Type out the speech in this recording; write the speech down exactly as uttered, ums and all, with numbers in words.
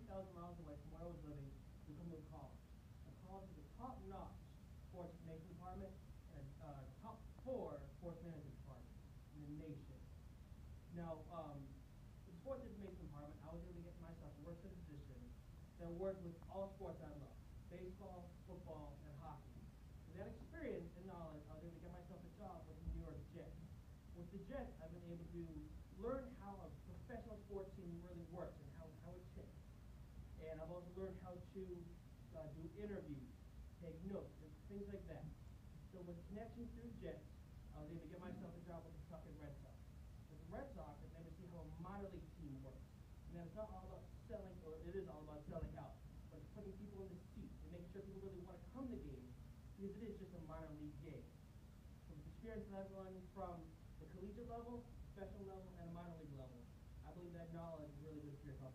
thousand miles away from where I was living to come to a college. A college with a top-notch sports management department and a uh, top four sports management department in the nation. Now, um, the sports information department, I was able to get myself a work in a position that worked with all sports I love, baseball, football, and hockey. With that experience and knowledge, I was able to get myself a job with the New York Jets. With the Jets, I've been able to learn how a professional sports team really works and how, how it ticks. And I've also learned how to uh, do interviews, take notes, and things like that. So with connections through Jets, I was able to get myself a job with the Kentucky Red Sox. With the Red Sox, I've never seen how a minor league team works. And it's not all about selling, or it is all about selling out, but it's putting people in the seats and making sure people really want to come to games because it is just a minor league game. So with the experience that I've learned from the collegiate level, professional level, and a minor league level, I believe that knowledge is really good for your college.